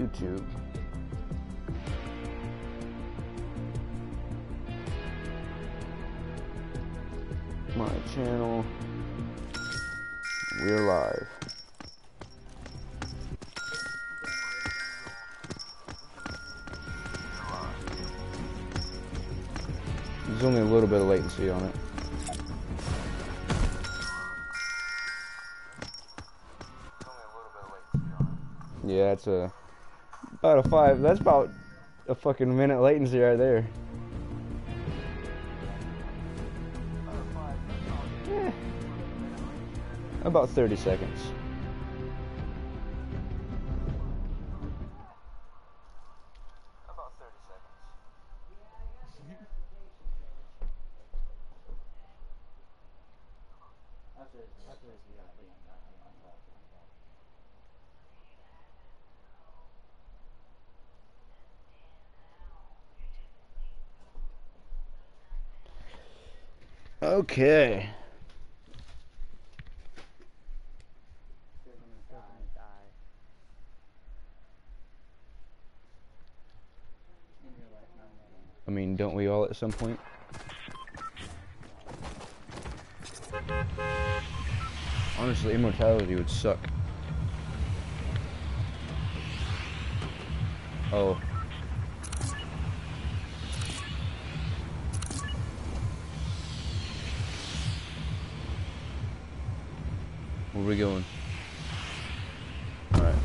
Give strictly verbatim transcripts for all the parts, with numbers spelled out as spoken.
YouTube. My channel. We're live. There's only a little bit of latency on it. Yeah, it's a about a five. That's about a fucking minute latency right there. Yeah. About thirty seconds. Okay. I mean, don't we all at some point? Honestly, immortality would suck. Oh. Where are we going? Alright.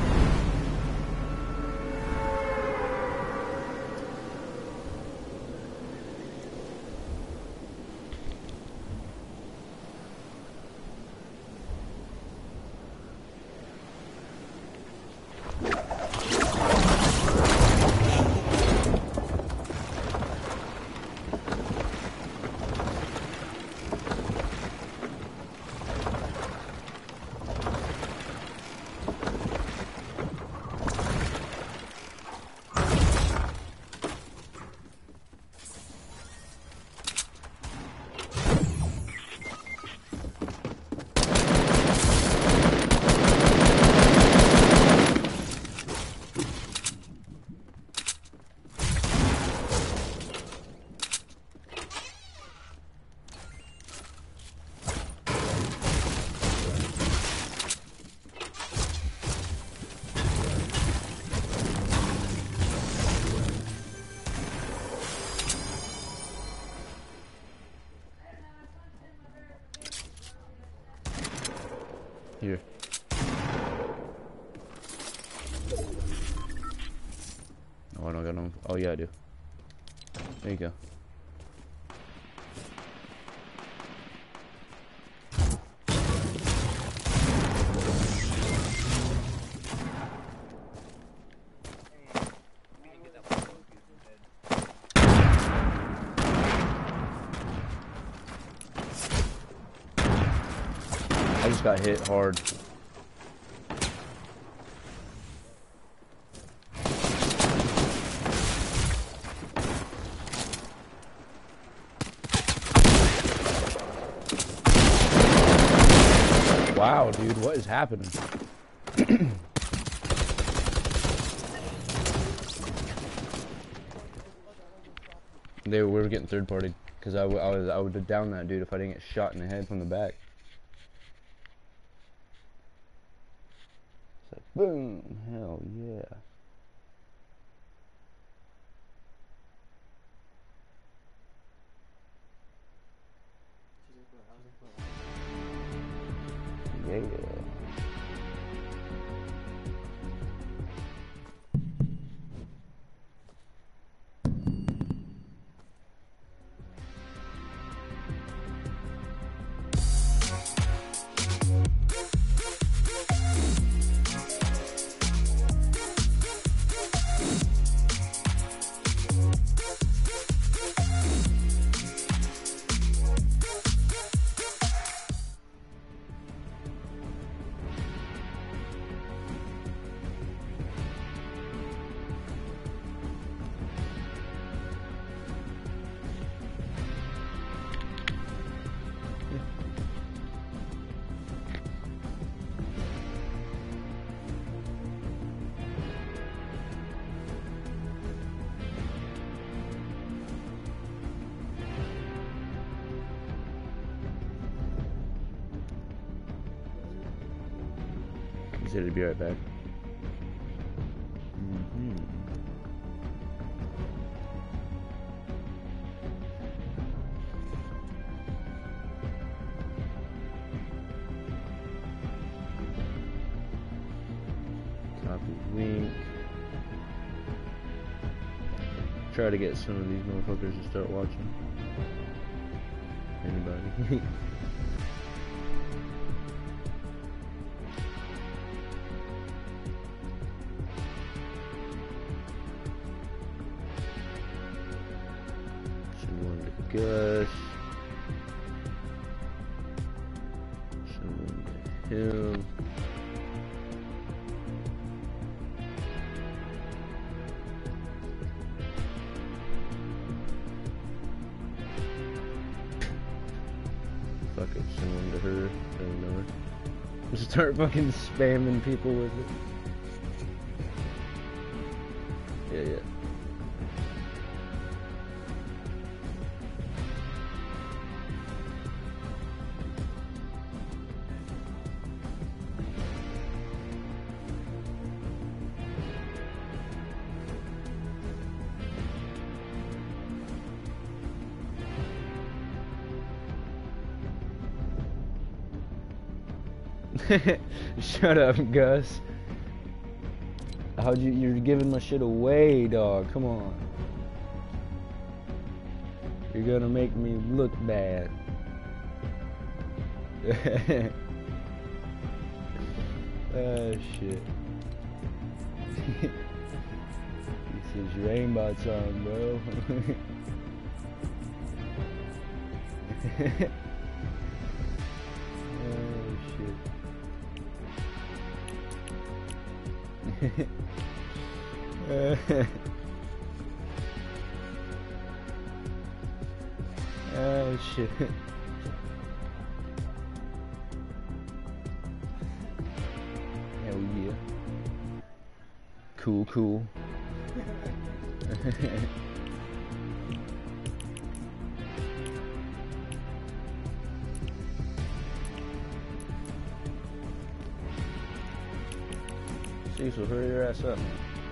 Here. Oh, I don't got no. Oh, yeah, I do. There you go. I just got hit hard. Wow, dude, what is happening? They we were getting third party because I, w I was I would have downed that dude if I didn't get shot in the head from the back. It's like boom, hell yeah. Yeah. said he'd be right back. Mm-hmm. Copy link. Try to get some of these motherfuckers to start watching. Anybody? Someone to Gus. Someone to him. Fuck it, send one to her, don't know her. Just start fucking spamming people with it. Yeah, yeah. Shut up, Gus. How'd you? You're giving my shit away, dog. Come on. You're gonna make me look bad. Oh shit. He says your aimbot's on, bro. Oh shit. Oh shit. Hell yeah. Cool, cool. Cecil, hurry your ass up, man.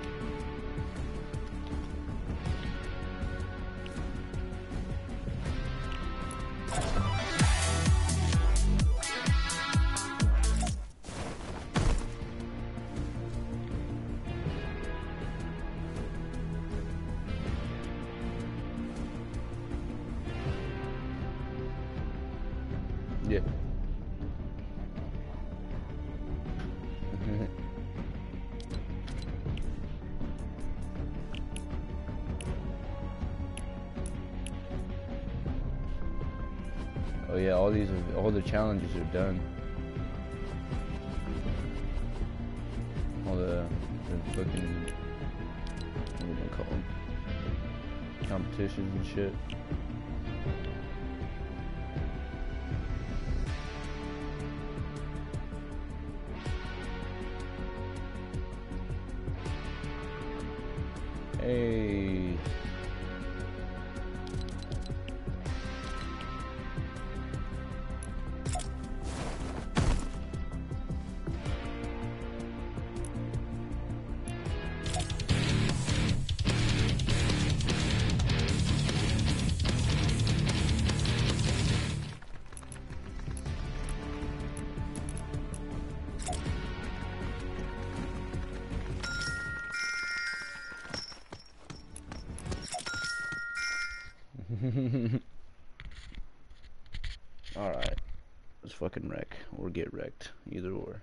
Yeah. Oh yeah, all these, are, all the challenges are done. All the, the fucking, what do you call them? Competitions and shit. Hey. Alright. Let's fucking wreck. Or get wrecked. Either or.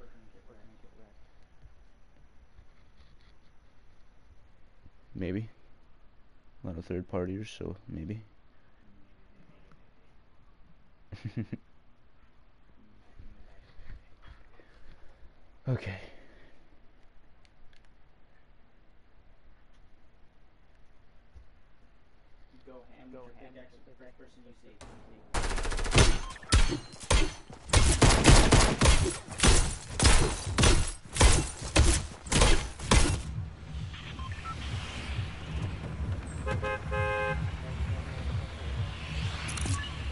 Maybe. A lot of third partiers, so maybe. Okay. Go ham, go ham, the first person you see.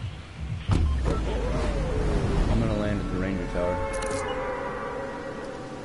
I'm gonna land at the Ranger Tower.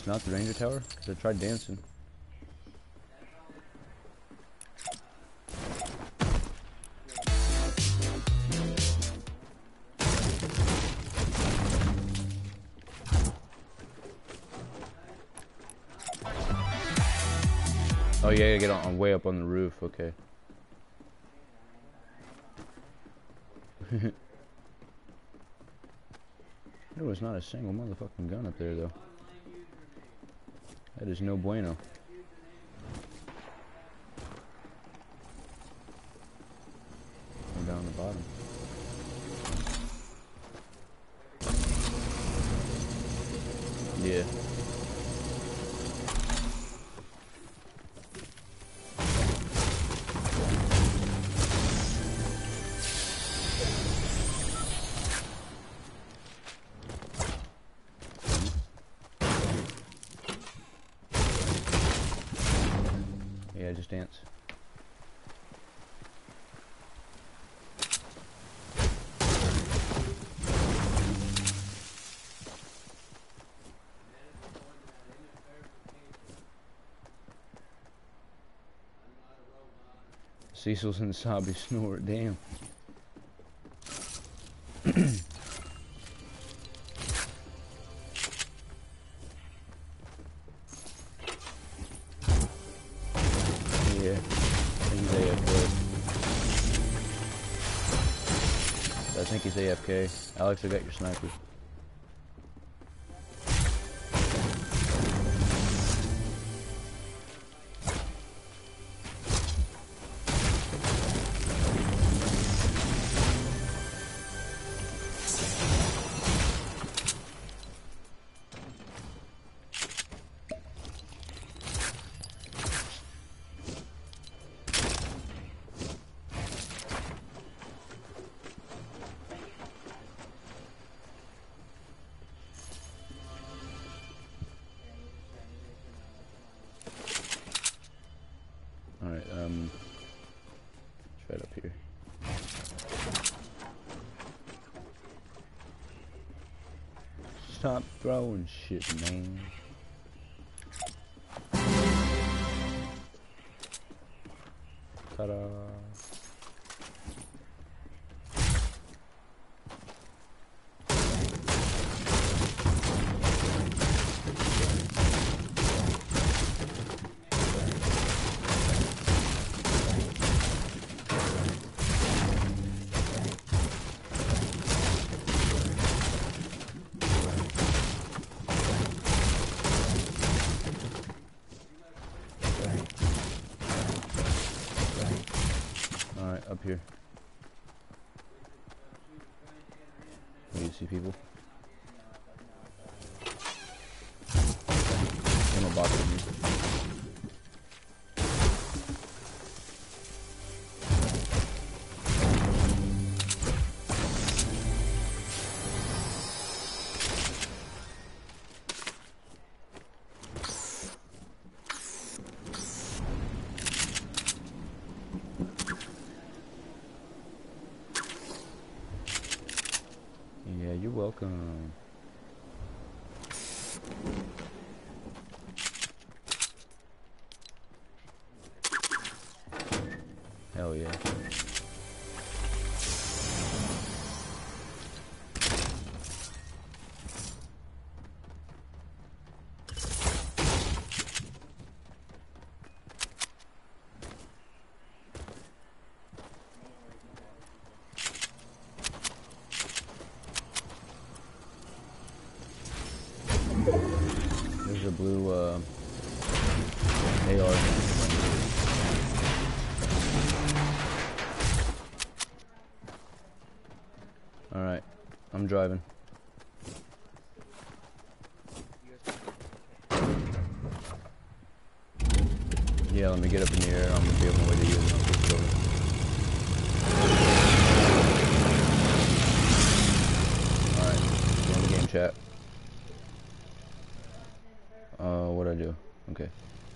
It's not the ranger tower? Because I tried dancing. Oh yeah, I get on, on way up on the roof, okay. There was not a single motherfucking gun up there though. That is no bueno. I'm down the bottom. Yeah. Yeah, just dance. Cecil's in the sobby snort, damn. Yeah, he's A F K. I think he's A F K. Alex, I got your sniper. Alright, um, it's right up here. Stop throwing shit, man. Ta-da. Alright, up here. Do you see people? I'm a box of you. Yeah, you're welcome. Hell yeah. There's a blue uh, A R. Alright, I'm driving. Yeah, let me get up in the air. I'm gonna be on my way to you. And I'll get you over. Alright, get in the game chat. Uh, what'd I do? Okay.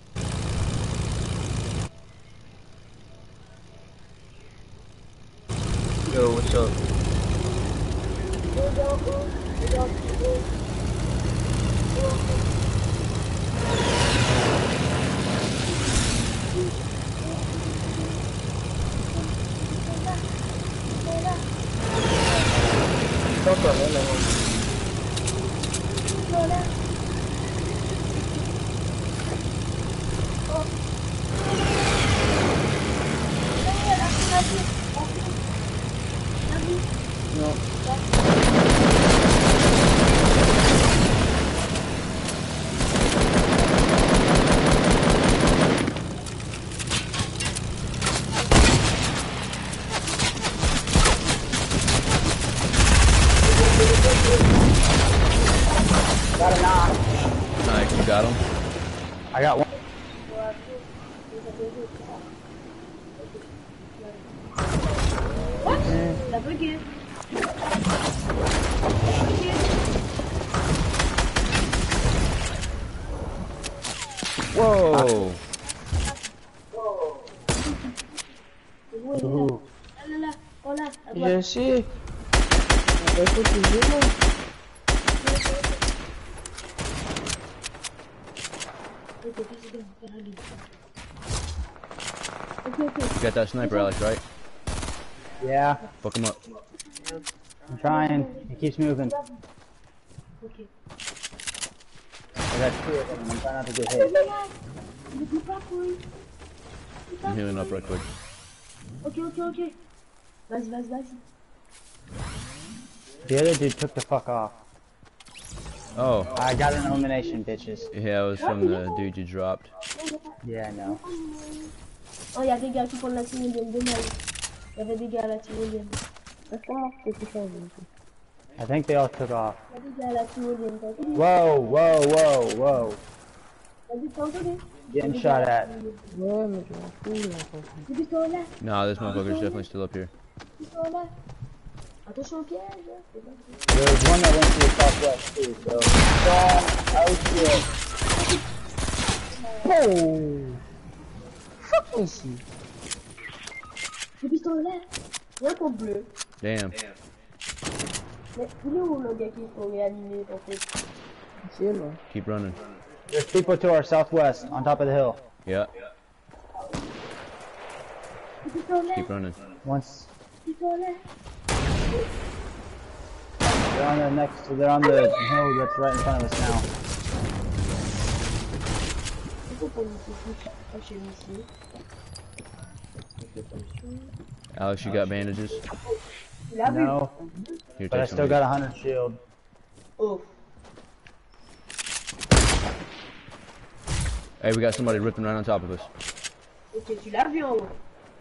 Yo, what's up? What? La bugué. Whoa! Uhul. Là, là, là. Oh là, à Je droite. sais. On va écouter le jeu, là. Ok, vas-y, donne, faire un lead. Ok, ok. You got that sniper, Alex, right? Yeah, Fuck him up. I'm trying. He keeps moving. Ok. I got two of them. I'm trying not to get Ah, hit. là, là. Ne dis pas, couille. Dis pas, I'm healing up couille. right quick. Ok, ok, ok. Vas-y, vas-y, vas-y. The other dude took the fuck off. Oh, I got an elimination, bitches. yeah, it was from the dude you dropped. Yeah, I know. Oh, y'a des gars qui font la team indienne, dommage. Y'avait des gars à la team indienne. Est-ce qu'on a fait tout ça aujourd'hui? I think they all took off. Y'a des gars à la team indienne, t'as entendu? Whoa, whoa, whoa, whoa. T'as dit, t'as entendu? Getting shot at. Ouais, mais je m'en fous, là, encore. Des pistolets là, Nah, this motherfucker's definitely still up here. des pistolets là. Attention au piège. C'est pas grave. There was one that went to the southwest too, so. Oh, oh shit. Oh! Fuck ici! Des pistolets là. Y'a un compte bleu. Damn. Mais il est où le gars qui faut réanimer en fait? Ici, là. Keep running. There's people to our southwest, on top of the hill. Yeah, Des pistolets, keep running. Once des pistolets. they're on the next, they're on the hill that's right in front of us now. Il faut qu'on se touche pas chez nous ici. Alex, you got bandages? Il a vu. No, Here, but I take still some. got a hundred shield. Oh. Hey, we got somebody ripping right on top of us. Ok, tu l'as revu en haut.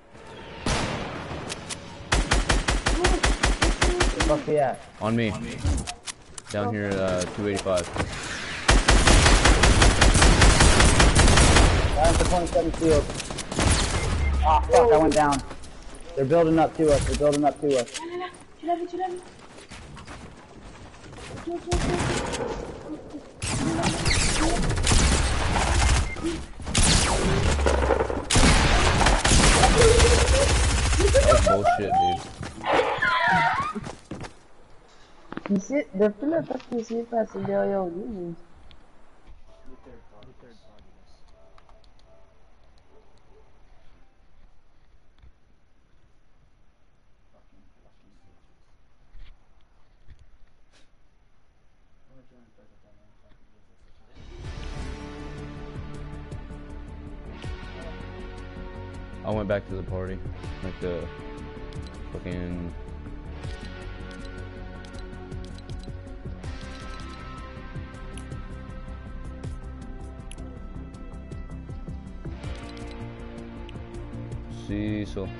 Fuck yeah. On me. Down here at uh, two eighty-five. Down to twenty-seven shield. Ah, fuck, I went down. They're building up to us, they're building up to us. Là, là, là. Tu l'as vu, tu l'as vu. Ok, ok, ok. That's bullshit, dude. Ici, depuis le temps que ici est passé derrière lui, I went back to the party. Like the fucking. Cecil.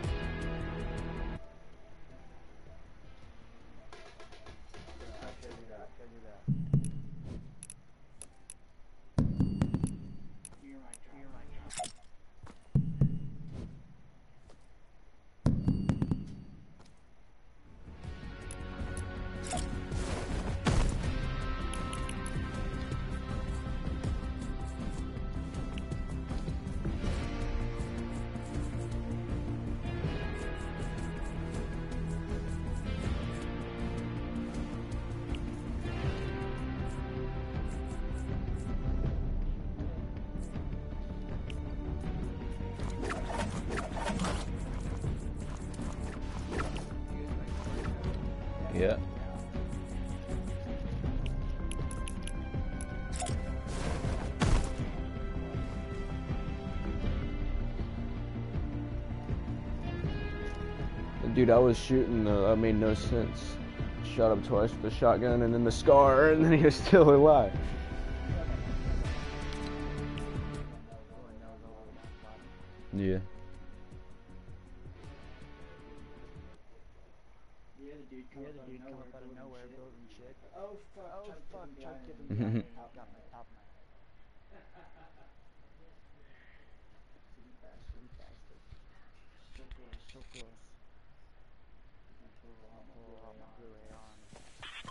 Yeah. Dude, I was shooting, uh, that made no sense. Shot him twice with the shotgun and then the scar, and then he was still alive. Yeah. The other dude come The other dude come up out of nowhere building shit. Oh fuck! Oh fuck, Chuck Chuck him give behind. him top, got my top of my head. Silly bastard. so close. I'm gonna pull out my blue A R on him.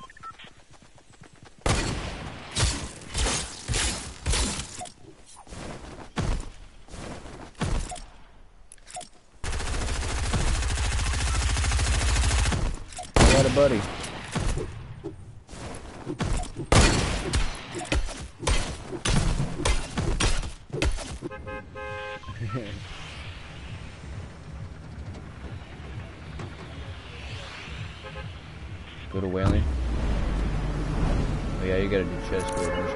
Got a buddy. Go to whaling. Oh yeah, you gotta do chest for it.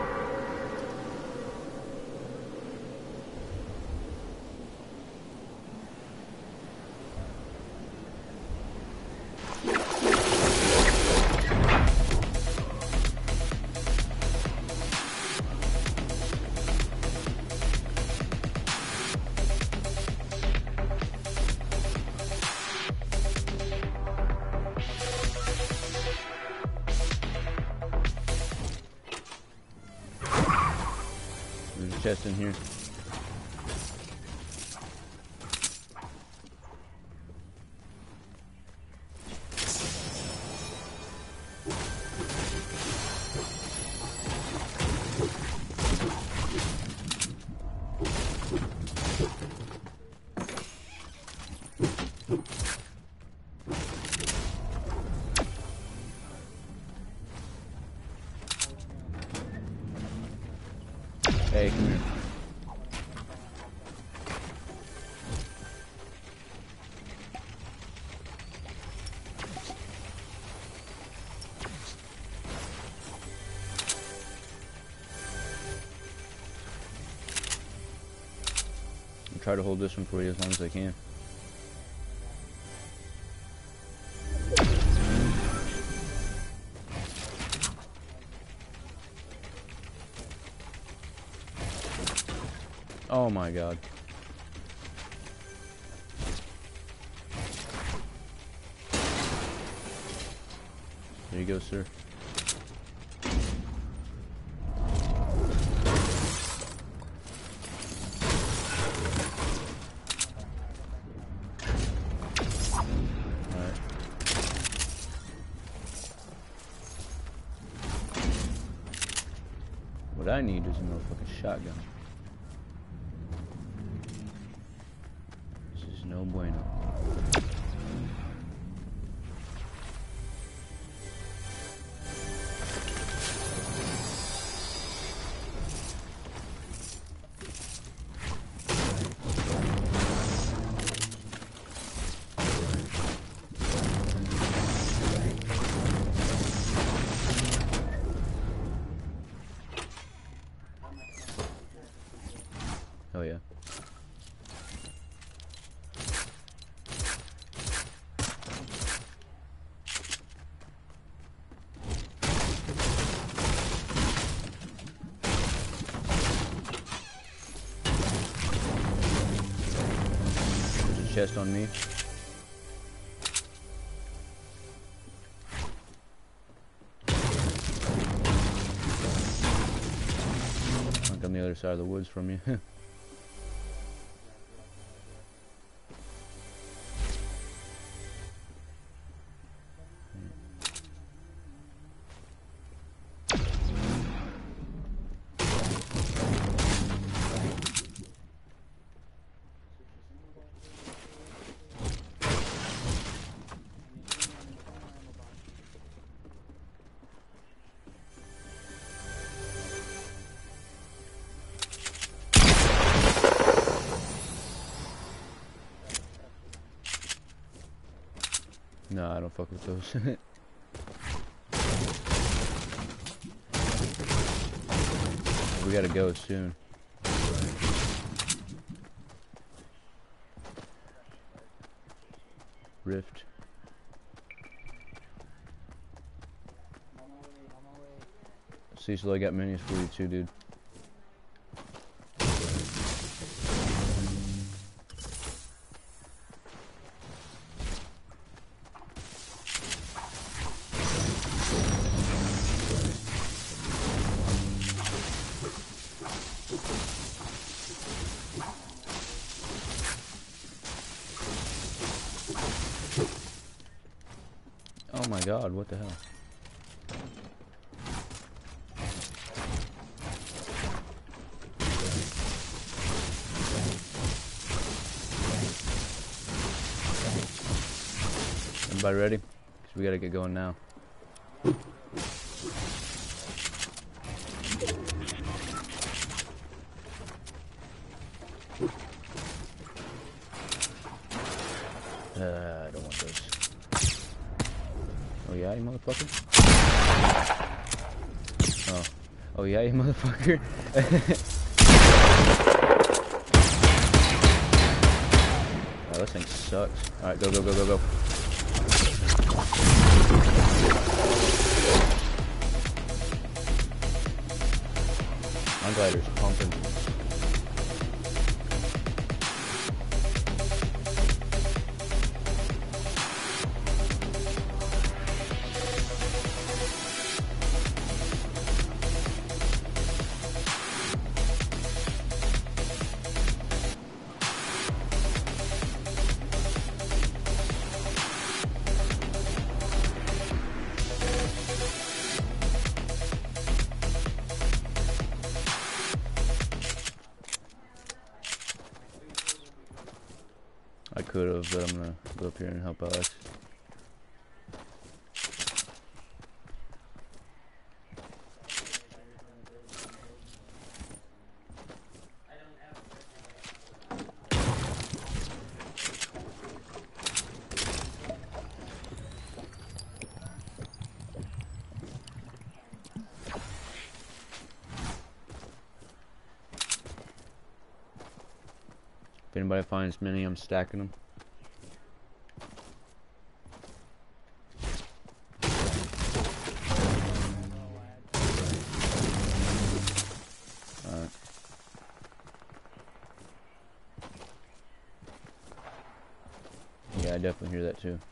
There's a chest in here. Hey, come here. I'll try to hold this one for you as long as I can. Oh my god. There you go, sir. Alright. What I need is a motherfucking shotgun. No bueno. Oh yeah. Chest on me. Like on the other side of the woods from you. No, I don't fuck with those. We gotta go soon. Rift. Cecil, I got minis for you too, dude. Oh my god, what the hell? Everybody ready? Because we gotta get going now. Uh, I don't want those. Oh yeah, you motherfucker? Oh. Oh yeah, you motherfucker? Oh, this thing sucks. Alright, go, go, go, go, go. My glider's pumping. I could have, but I'm gonna go up here and help Alex. If anybody finds many, I'm stacking them. Alright. Yeah, I definitely hear that too.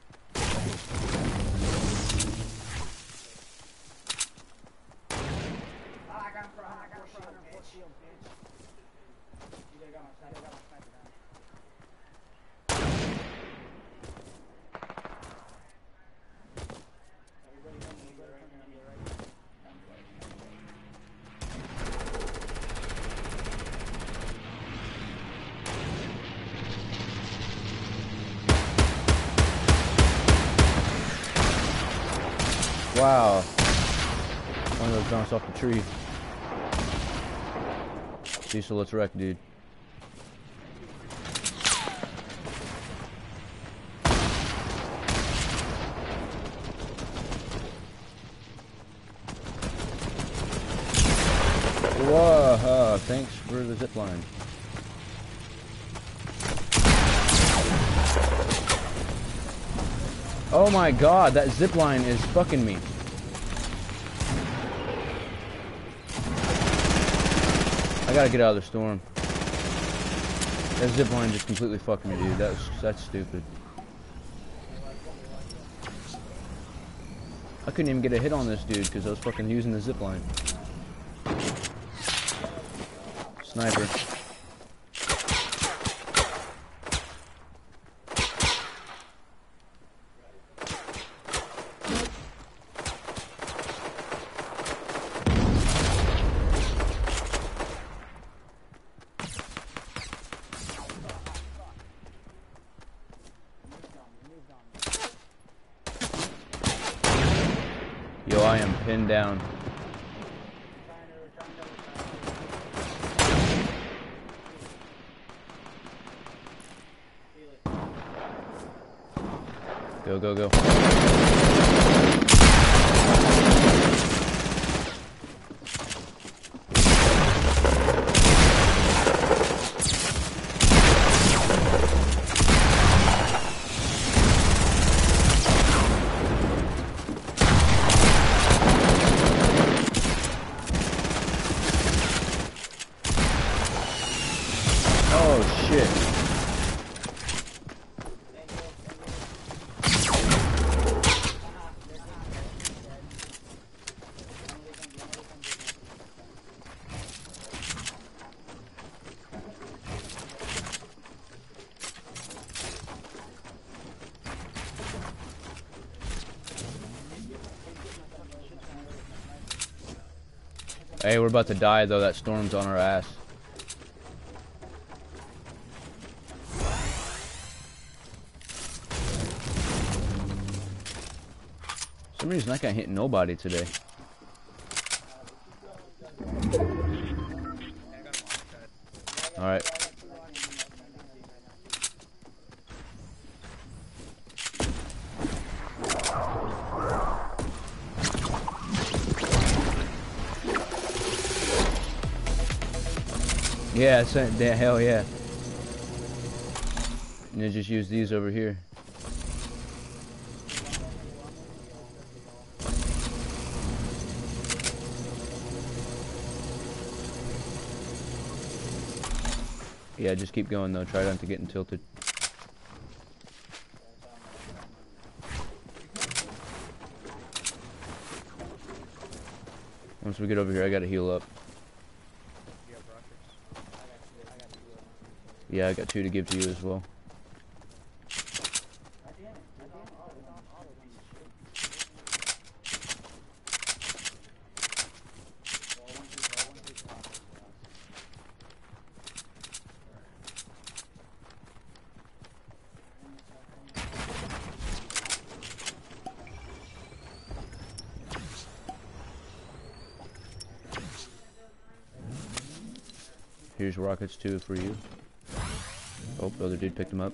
Wow. One of those bounced off the tree. Diesel, let's wreck, dude. Whoa, uh, thanks for the zip line. Oh my god, that zip line is fucking me. I gotta get out of the storm. That zip line just completely fucked me, dude. That's that's stupid. I couldn't even get a hit on this dude because I was fucking using the zip line. Sniper. Yo, I am pinned down. Go, go, go. Oh, shit. Hey, we're about to die though. That storm's on our ass. For some reason I can't hit nobody today. Alright. Yeah, it's, uh, hell yeah. And then just use these over here. Yeah, just keep going though. Try not to get tilted. Once we get over here, I gotta heal up. Yeah, I got two to give to you as well. Here's rockets too for you. Oh, the other dude picked him up.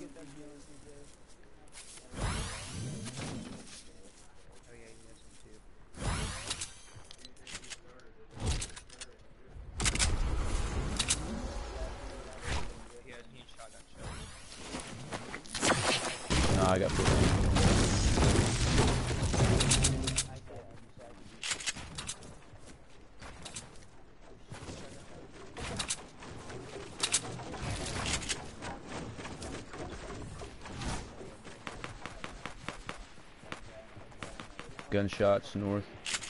No, I got fifteen. Gunshots north.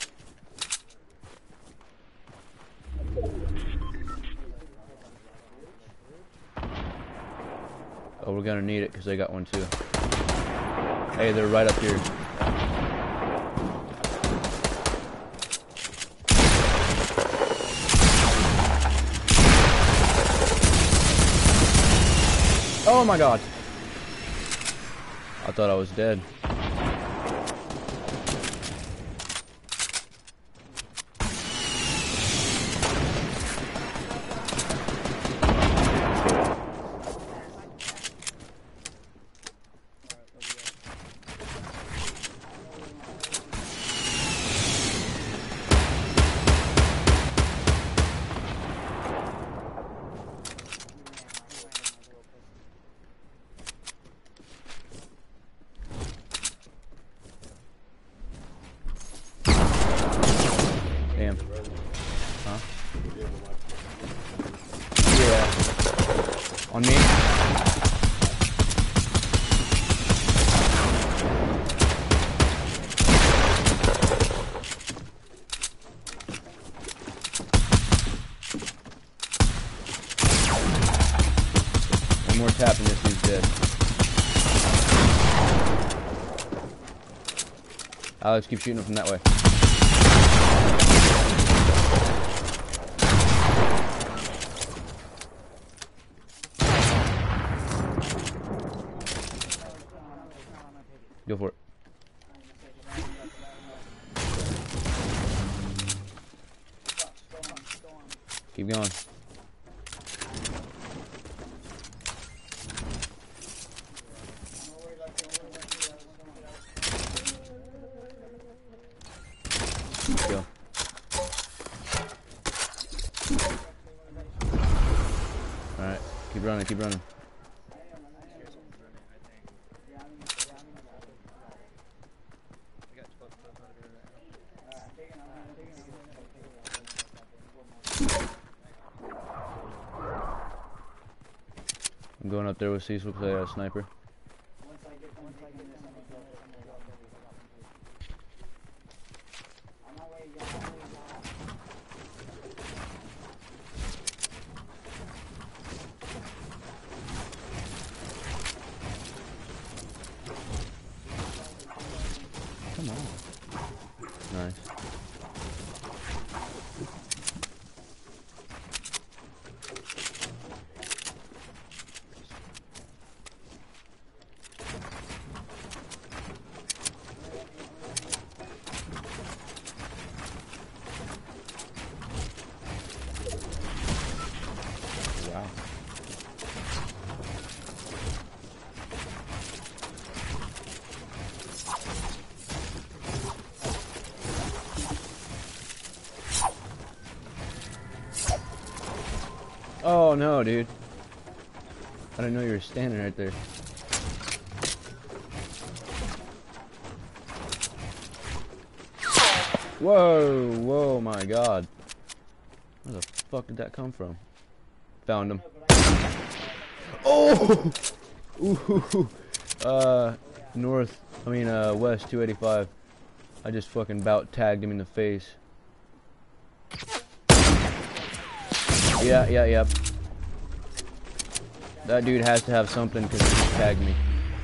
Oh, we're gonna need it because they got one too. Hey, they're right up here. Oh my god. I thought I was dead. Damn. Huh? Yeah. On me? One more tap and this dude's dead. Alex, keep shooting him from that way. Go for it. Keep going. Let's go. Alright, keep running, keep running. I'm going up there with Cecil because I got a sniper. Come on. Nice. Oh no, dude. I didn't know you were standing right there. Whoa, whoa, my God. Where the fuck did that come from? Found him. Oh! Ooh, uh, north, I mean, uh, west two eighty-five. I just fucking bout tagged him in the face. Yeah, yeah, yeah. That dude has to have something because he just tagged me.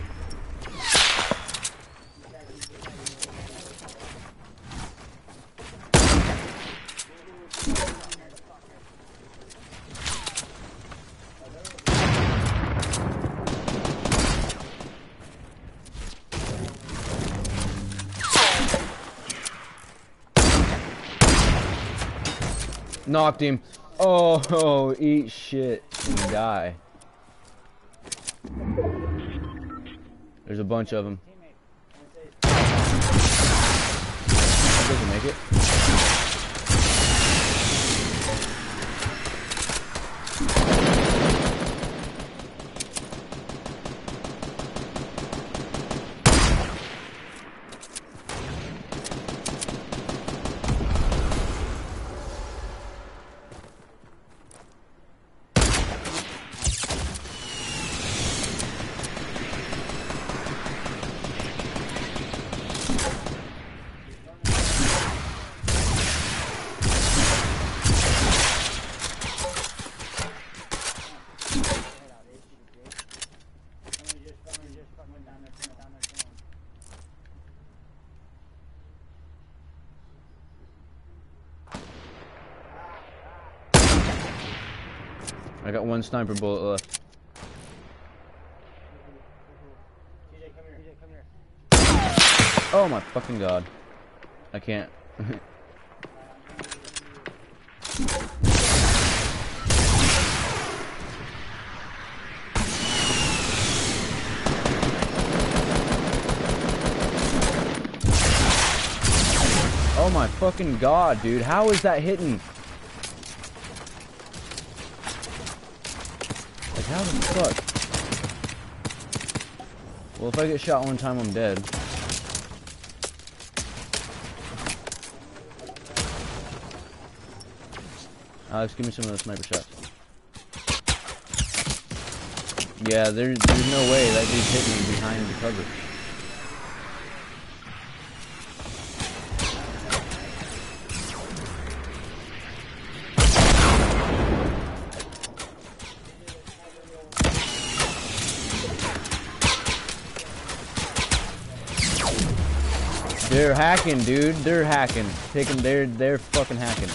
Knocked him. Oh, oh, eat shit and die. There's a bunch of them. Doesn't make it. I got one sniper bullet left. Oh my fucking God. I can't. Oh my fucking God, dude. How is that hitting? Like, how the fuck? Well, if I get shot one time, I'm dead. Alex, give me some of those sniper shots. Yeah, there's, there's no way that dude's hitting me behind the cover. They're hacking, dude. They're hacking. Taking, they're, they're fucking hacking.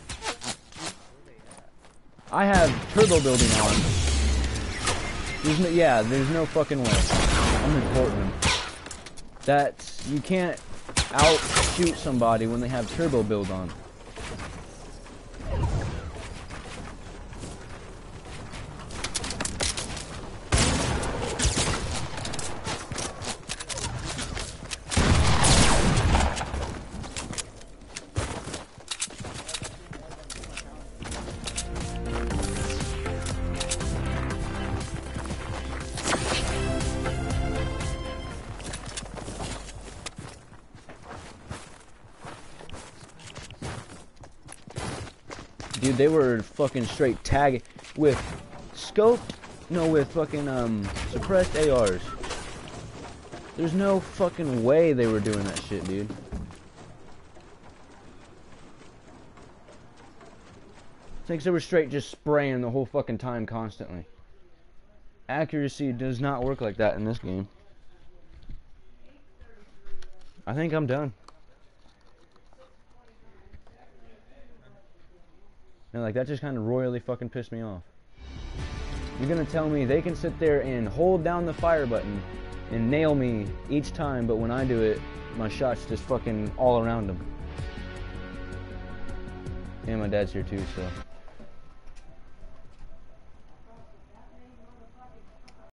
I have turbo building on. There's no, yeah, there's no fucking way. I'm reporting them. That's, you can't outshoot somebody when they have turbo build on. Dude, they were fucking straight tagging with scope, no, with fucking um suppressed A Rs. There's no fucking way they were doing that shit, dude. Thinks they were straight just spraying the whole fucking time constantly. Accuracy does not work like that in this game. I think I'm done. No, like, that just kind of royally fucking pissed me off. You're gonna tell me they can sit there and hold down the fire button and nail me each time, but when I do it, my shot's just fucking all around them. And my dad's here too, so...